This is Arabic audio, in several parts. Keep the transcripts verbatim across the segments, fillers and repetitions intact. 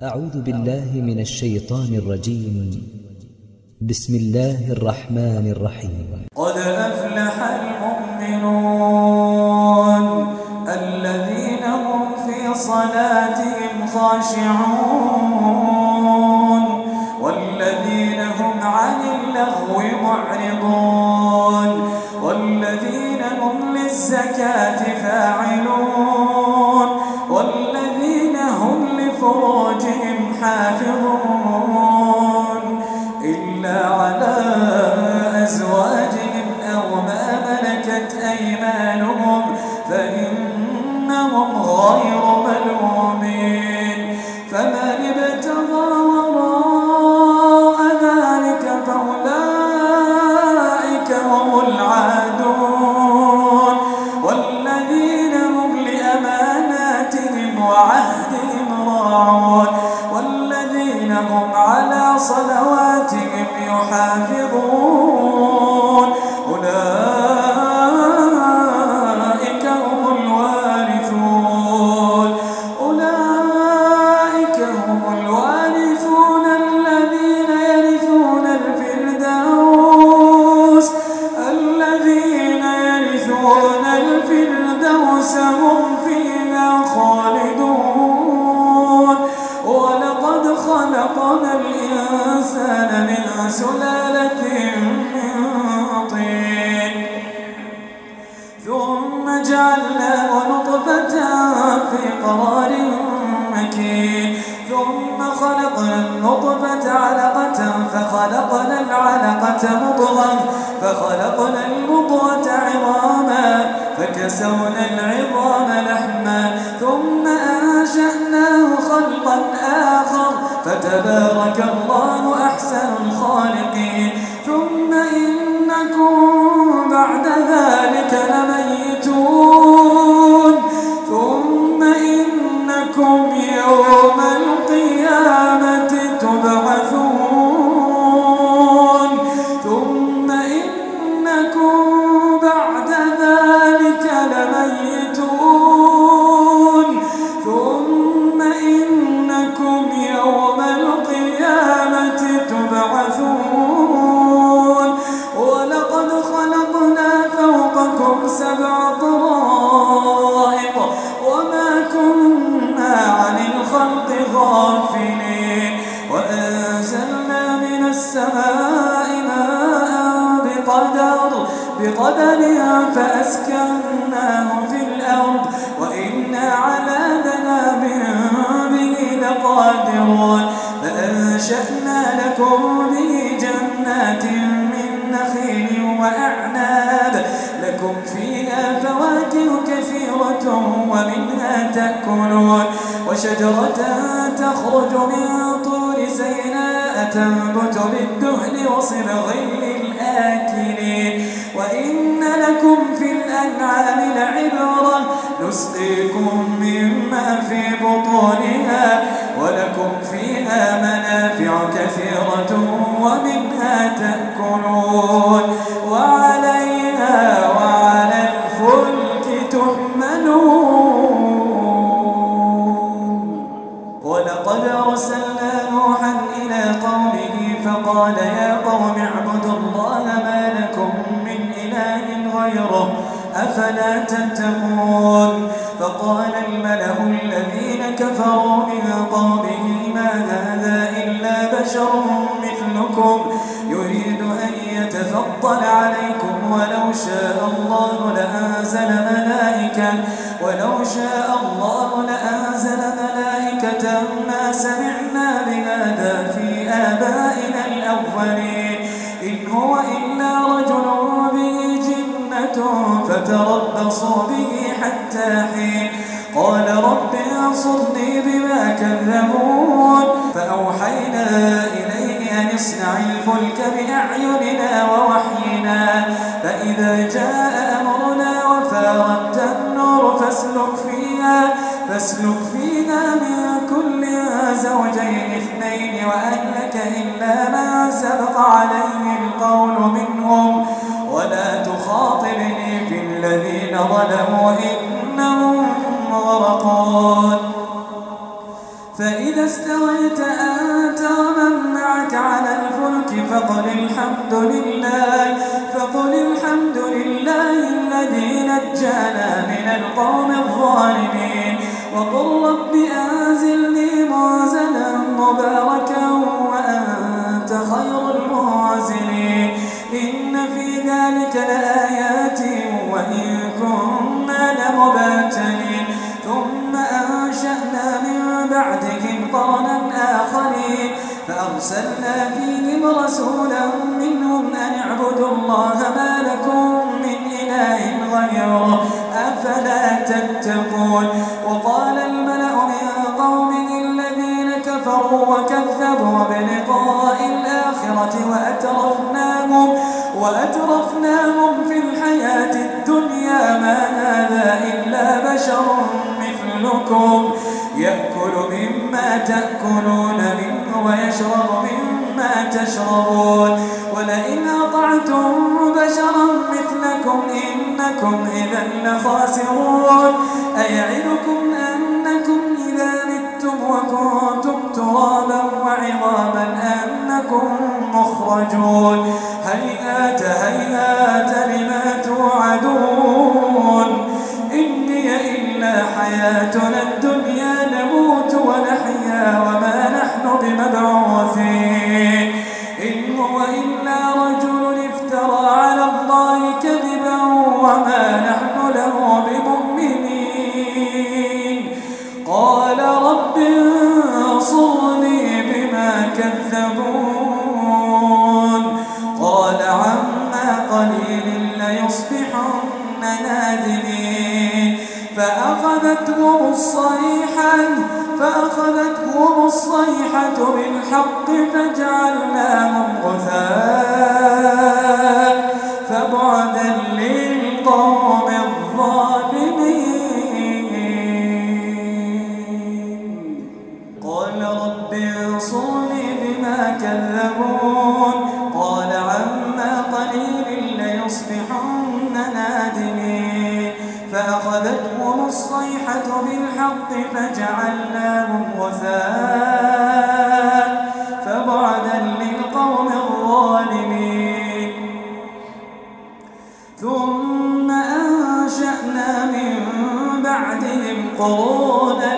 أعوذ بالله من الشيطان الرجيم. بسم الله الرحمن الرحيم. قد أفلح المؤمنون الذين هم في صلاتهم خاشعون والذين هم عن اللغو معرضون والذين هم للزكاة فاعلون والذين هم لفروجهم حافظون إلا على أزواجهم أو ما ملكت أيمانهم فإنهم غير ملومين فمن ابتغى وراء ذلك فأولئك هم العادون والذين هم لأماناتهم وعهدهم راعون والذين هم على صلواتهم يحافظون أولئك هم الوارثون أولئك هم الوارثون الذين يرثون الفردوس الذين يرثون الفردوس هم فيها خالدون ولقد خلقنا الإنسان من سلالة من طين ثم جعلناه نطفة في قرار مكين ثم خلقنا النطفة علقة فخلقنا العلقة مضغة فخلقنا المضغة عظاما فكسونا العظام لحما ثم أنشأناه خلقا آخر فتبارك الله أحسن الخالقين ثم إنكم بعد ذلك لميتون ثم إنكم يوم القيامة تبعثون ثم إنكم بعد ذلك لميتون ثم إنكم يوم القيامة تبعثون ولقد خلقنا فوقكم سبع طرائق وما كنا عن الخلق غافلين وأنزلنا من السماء ماء بقدر بقدر فأسكناه في الأرض وإنا على ذهاب به لقادرون فأنشأنا لكم به جنات من نخيل وأعناب لكم فيها فواكه كثيرة ومنها تأكلون وشجرة تخرج من طور سيناء تنبت بالدهن وصبغ للآكلين وإن لكم في الأنعام لعبرة نسقيكم مما في بطونها ولكم فيها منافع كثيرة ومنها تأكلون وعليها وعلى الفلك تحملون ولقد أرسلنا نوحا إلى قومه فقال يا قوم اعبدوا الله ما لكم من إله غيره أفلا تتقون فقال الملأ الذين كفروا من قومه ما هذا إلا بشر مثلكم يريد أن يتفضل عليكم ولو شاء الله لأنزل ملائكة ولو شاء الله لأنزل ملائكة ما سمعنا بهذا في آبائنا الأولين إن هو إلا رجل به جنة فتربصوا به حتى حين قال رب انصرني بما كذبون فأوحينا إليه أن اصنع الفلك بأعيننا ووحينا فإذا جاء أمرنا وفارت النور فاسلك فيها فاسلك فيها من كل زوجين اثنين وأهلك إلا من سبق عليه القول منهم ولا تخاطبني في الذين ظلموا إنهم مغرقون فإذا استويت أنت ومن معك على الفلك فقل الحمد لله فقل الحمد لله الذي نجانا من القوم الظالمين وقل رب أنزلني منزلا مباركا وأنت خير المنزلين إن في ذلك لآيات وإن كنا لمبتلين ثم أنشأنا من بعدهم قرنا آخرين فأرسلنا فيهم رسولا منهم أن اعبدوا الله ما لكم من إله غيره أفلا تتقون وقال الملأ من قومه الذين كفروا وكذبوا بلقاء الآخرة وأترفناهم, وأترفناهم في الحياة الدنيا ما هذا إلا بشر مثلكم يأكل مما تأكلون منه ويشرب مما تشربون ولئن أطعتم بشرا مثلكم إنكم إذا لخاسرون أيعدكم أنكم إذا متم وكنتم ترابا وعظاما أنكم مخرجون هيهات هيهات لما توعدون إن هي إلا حياتنا الدنيا نموت ونحيا وما نحن بمبعوثين إن هو إلا رجل افترى على الله كذبا وما نحن له بمؤمنين قال رب انصرني بما كذبون قال عما قليل ليصبحن نادمين فأخذتهم الصيحة فأخذتهم الصيحة بالحق فجعلناهم غثاء فبعدا للقوم الظالمين قال رب انصرني بما كذبون قال عما قليل ليصبحن نادمين فأخذتهم الصيحة بالحق فجعلناهم غثاء فبعدا للقوم الظالمين ثم أنشأنا من بعدهم قرونا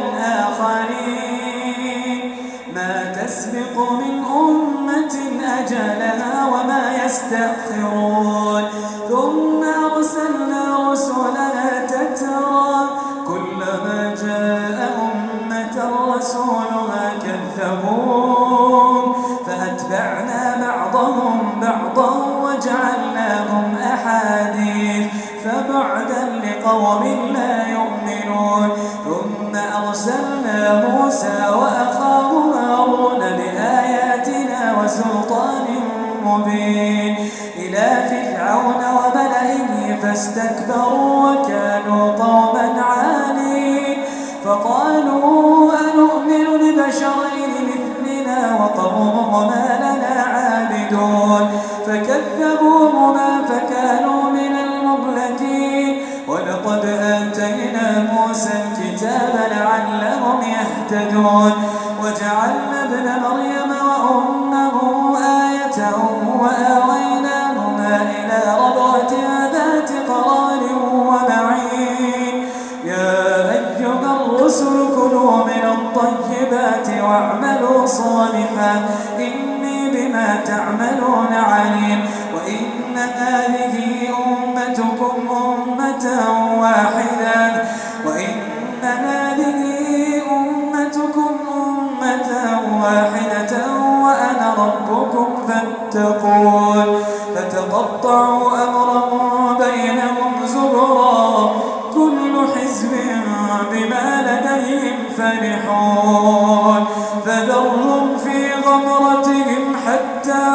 آخرين ما تسبق من أمة أجلها وما يستأخرون ثم أرسلنا رسلنا تترى كلما جاء أمة رسولها كذبون فأتبعنا بعضهم بعضا وجعلناهم أحاديث فبعدا لقوم لا يؤمنون ثم أرسلنا موسى وأخاه هارون بآياتنا وسلطان مبين إلى فرعون وملئه فاستكبروا وكانوا قوما عالين فقالوا أنؤمن لبشرين مثلنا وقومهما لنا عابدون فكذبوهما فكانوا من المهلكين ولقد آتينا موسى الكتاب لعلهم يهتدون وجعلنا ابن مريم وأمه آية وآويناهما إلى ربوة ذات قرار ومعين يا أيها الرسل كلوا من الطيبات واعملوا صالحا إني بما تعملون عليم وإن هذه أمتكم أمة واحدة وإن هذه أمتكم أمة واحدة وأنا ربكم فاتقون فتقطعوا أمرهم بينهم زبرا كل حزب بما لديهم فرحون فذرهم في غمرتهم حتى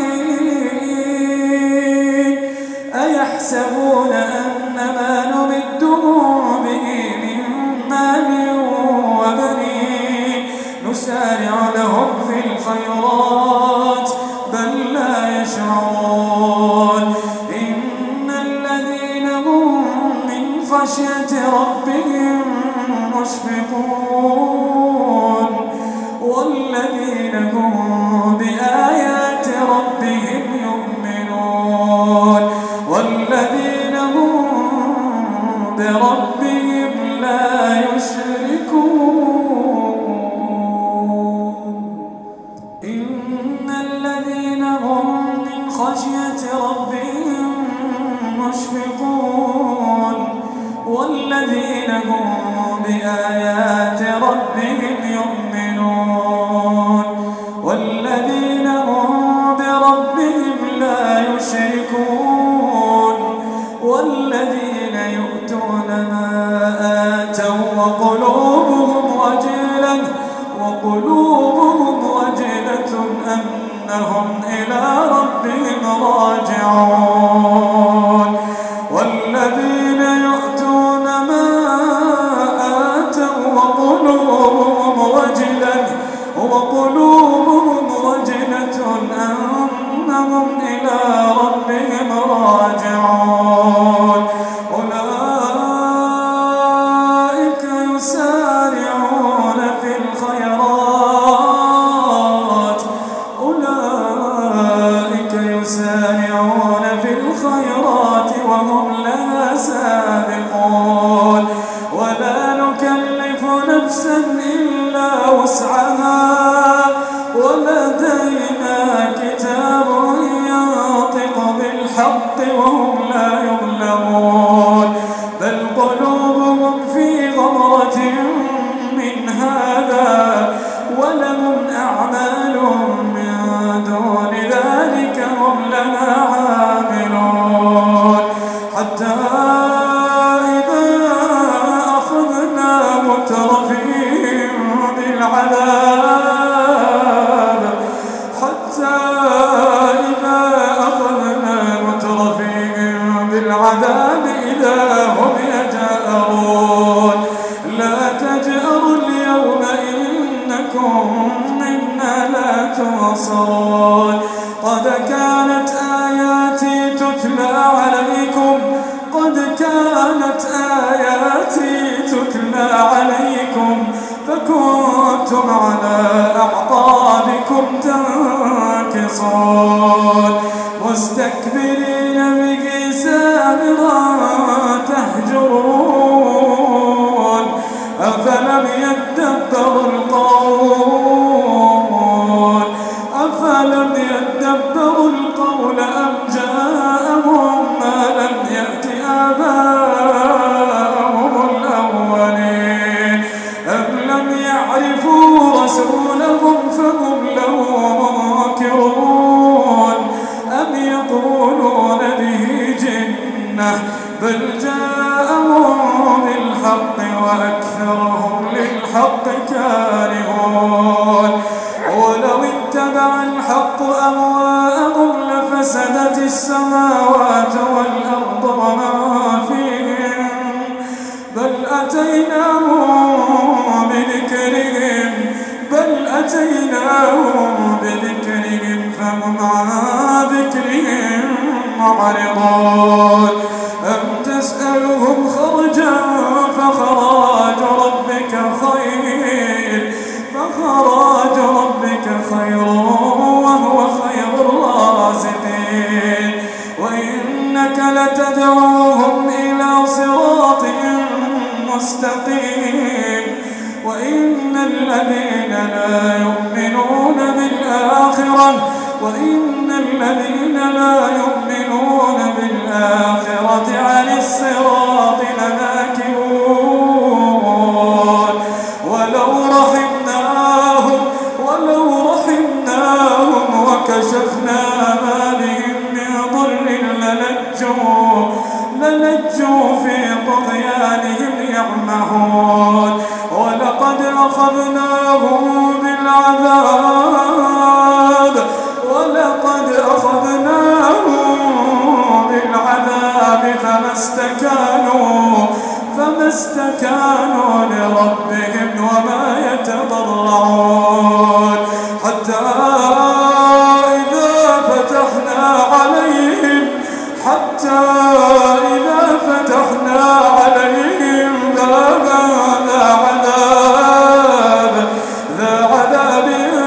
حين أيحسبون أن ما نمدهم به من مال وبنين نسارع لهم في الخيرات بل لا يشعرون إن الذين هم من خشية ربهم مشفقون والذين هم بآيات ربهم يؤمنون والذين هم بربهم لا يشركون إن الذين هم من خشية ربهم مشفقون والذين هم بآيات ربهم يؤمنون والذين هم بربهم لا يشركون والذين يؤتون ما آتوا وقلوبهم وجلة وقلوبهم وجلة أنهم إلى ربهم راجعون والذين يؤتون ما آتوا وقلوبهم وجلة وقلوبهم وجلة أنهم إلى ربهم راجعون أولئك يسارعون في الخيرات أولئك يسارعون في الخيرات وهم لها سابقون ولا نكلف نفسا إلا وسعها ولدينا كتاب ينطق بالحق وهم لا يظلمون بل قلوبهم في غمرة من هذا ولهم أعمال من دون ذلك هم لها عاملون حتى إذا أخذنا مترفيهم بالعذاب حتى إذا أخذنا مترفيهم بالعذاب إذا هم يجأرون لا تجأروا اليوم إنكم منا لا تنصرون قد كانت آياتي تتلى عليكم قد كانت آياتي تتلى عليكم فكنتم على أعقابكم تنكصون مستكبرين به سامرا تهجرون أفلم يدبروا القول أفلم يدبروا القول أم جاءهم ما لم يأت آباءهم الأولين أم لم يعرفوا رسولهم فهم له منكرون أم يقولون به جنة بل جاءهم بالحق وأكثرهم للحق كارهون ولو اتبع الحق أهواءهم لفسدت السماوات والأرض ومن فيهن بل أتيناهم بذكرهم بل أتيناهم بذكرهم فهم عن ذكرهم معرضون أم تسألهم خرجا فخراج ربك خير فخراج ربك خير وهو خير الرازقين وإنك لتدعوهم إلى صراط مستقيم وإن الذين لا يؤمنون بالآخرة وإن الذين لا يؤمنون بالآخرة عن الصراط لناكبون ولو رحمناهم ولو رحمناهم وكشفنا ما بهم من ضر للجوا للجوا في طغيانهم يعمهون ولقد أخذناهم بالعذاب ولقد أخذناهم بالعذاب فما استكانوا فما استكانوا لربهم وما يتضرعون حتى إذا فتحنا عليهم حتى إذا فتحنا عليهم بابا ذا عذاب ذا عذاب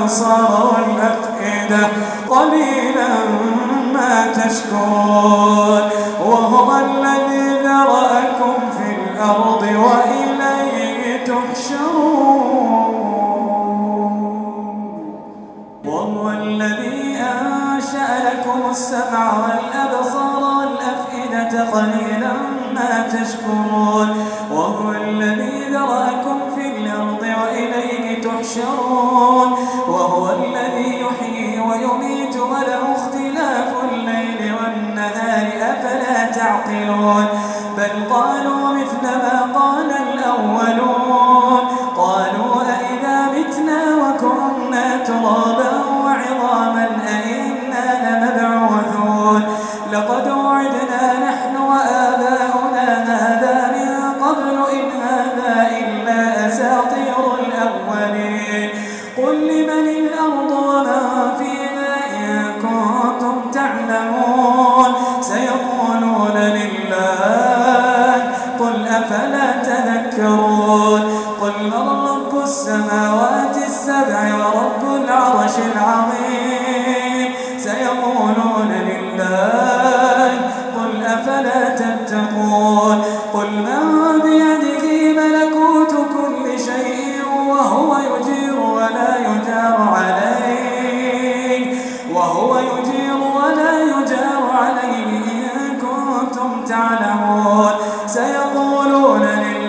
والأبصار والأفئدة قليلا ما تشكرون وهو الذي ذرأكم في الأرض وإليه تحشرون وهو الذي أنشأ لكم السمع والأبصار والأفئدة قليلا ما تشكرون وهو الذي ذرأكم في الأرض وإليه تحشرون وهو الذي يحيي ويميت وله اختلاف الليل والنهار أفلا تعقلون بل قالوا مثل ما قال الأولون قالوا أئذا متنا وكنا ترابا وعظاما أئنا لمبعوثون لقد وعدنا نحن وآباؤنا هذا من قبل إن هذا إلا أساطير الأولين قل لمن الأرض ومن فيها إن كنتم تعلمون سيقولون لله قل أفلا تذكرون قل من رب السماوات السبع ورب العرش العظيم سيقولون لله قل أفلا تتقون قل من بيده ملكوت كل شيء وهو يجير ولا يجار عليه وهو يجير ولا يجار عليه إن كنتم تعلمون سيقولون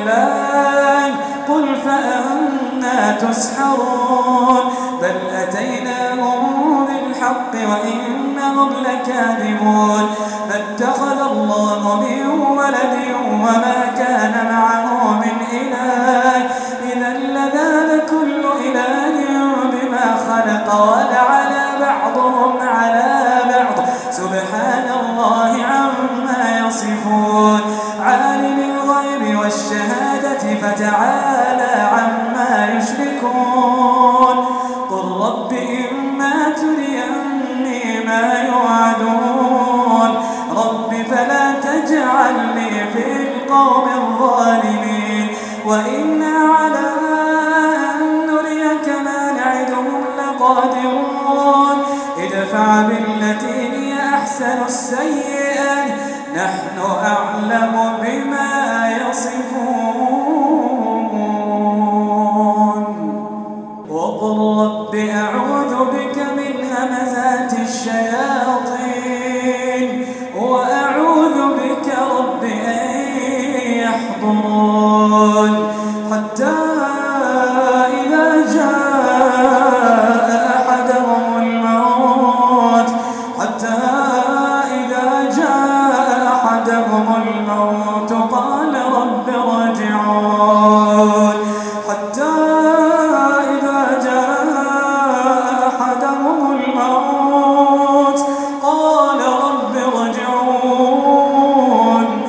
لله قل فأنا تسحرون بل أتيناهم بالحق وإنهم لكاذبون ما اتخذ الله من ولد وما كان معه من إله إذا لذاب كل إله بما خلق ولعلى بعضهم على بعض سبحان الله عما يصفون عالم الغيب والشهادة فتعالى عما يشركون قل رب إما تريني ما يوعدون رب فلا تجعلني في القوم الظالمين وإنا على أن نريك ما نعدهم لقادرون ادفع بالتي هي أحسن السيئة نحن أعلم بما يصفون وقل رب أعوذ بك من همزات الشياطين وأعوذ بك رب أن يحضرون حتى إذا جاء أحدهم الموت حتى إذا جاء أحدهم الموت قال رب ارجعون حتى إذا جاء أحدهم الموت قال رب ارجعون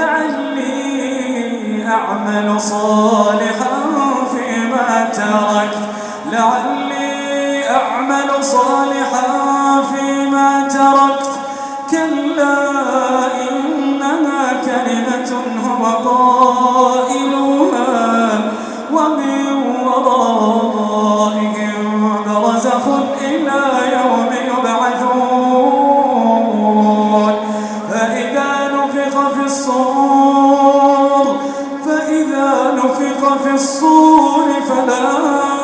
لعلي أعمل صالحا فيما تركت لعلي أعمل صالحا فيما تركت كلا إنها كلمة هو قائلها ومن ورائهم برزخ إلى يوم يبعثون فإذا نفخ في الصور فإذا نفخ في الصور فلا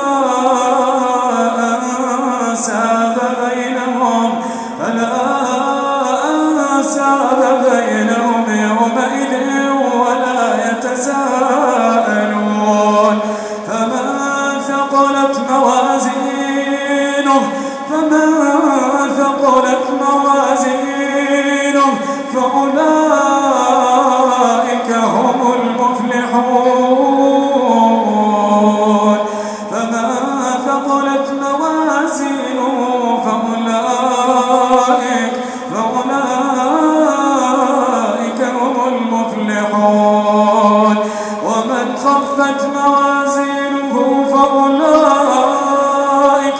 أنساب بينهم فلا أنساب بينهم يومئذ ولا يتساءلون فمن ثقلت موازينه فمن ثقلت موازينه فأولئك هم المفلحون فمن ثقلت موازينه فأولئك فأولئك هم المفلحون ومن خفت موازينه فأولئك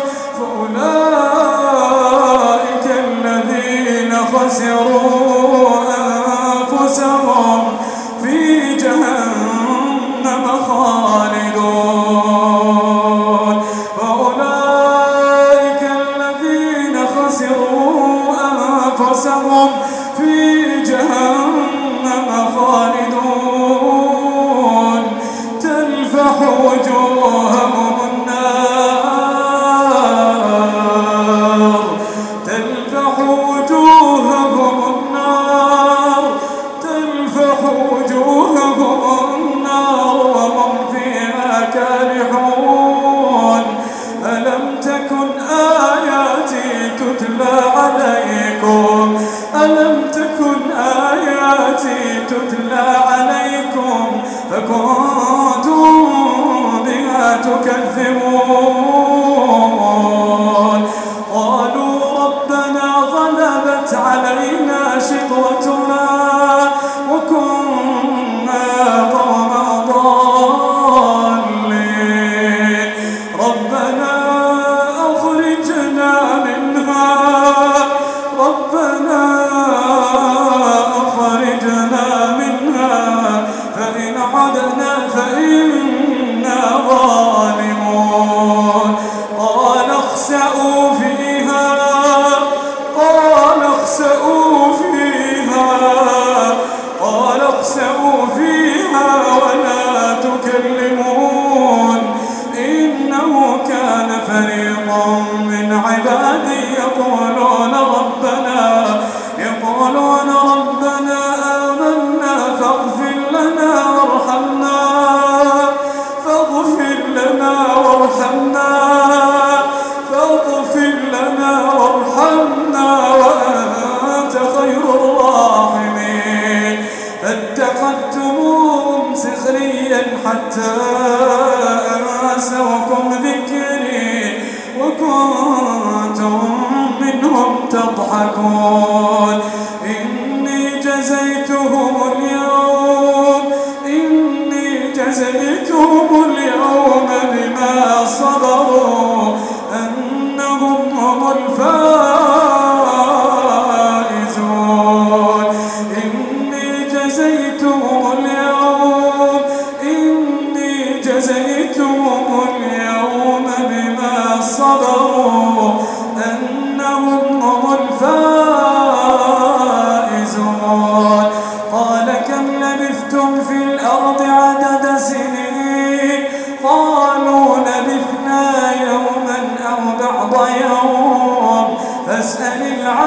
فأولئك الذين خسروا أنفسهم في جهنم خالدون فأولئك أنفسهم في جهنم خالدون تلفح وجوههم النار تلفح وجوههم النار تلفح وجوههم النار وهم فيها كالحون ألم تكن آياتي تتلى عليكم ألم تكن آياتي تتلى عليكم فكنتم بها تكذبون قالوا ربنا غلبت علينا شقوتنا وكنا قوما ضالين ربنا أخرجنا منها ربنا أخرجنا منها فإن عدنا فإنا ظالمون قال اخسئوا فيها قال اخسئوا فيها قال اخسئوا فيها ولا تكلمون إنه كان فريق من عبادي يقولون ربنا يقولون ربنا آمنا فاغفر لنا وارحمنا فاغفر لنا وارحمنا فاغفر لنا وارحمنا وأنت خير الراحمين فاتخذتموهم سخريا حتى أنسوكم ذكري وكنتم منهم تضحكون إني جزيتهم اليوم إني جزيتهم اليوم بما صبروا أنهم هم الفائزون إني جزيتهم اليوم إني جزيتهم اليوم بما صبروا أنهم هم الفائزون قال كم لبثتم في الأرض عدد سنين قالوا لبثنا يوما أو بعض يوم فاسأل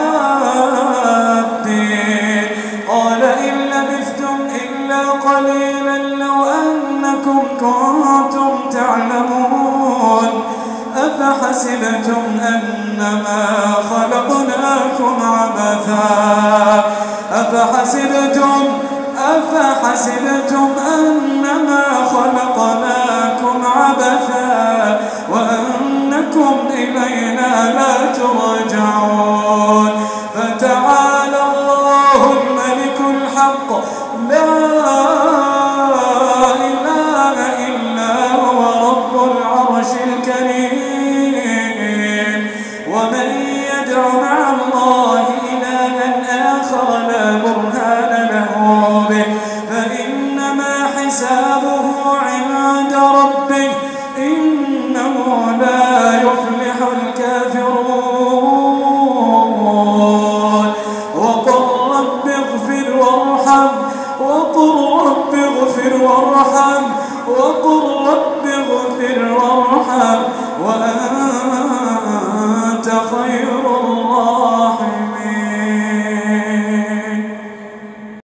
العادين قال إن لبثتم إلا قليلا لو أنكم كنتم تعلمون أفحسبتم أنما خلقناكم عبثا أفحسبتم أفحسبتم أنما خلقناكم عبثا وأنكم إلينا لا ترجعون فتعالى الله الملك الحق لا إله إلا هو رب العرش الكريم ومن يدع مع الله إلها آخر لا برهان له به فإنما حسابه عند ربه إنه لا يفلح الكافرون وقل رب اغفر وارحم وقل رب اغفر وارحم وقل رب اغفر وارحم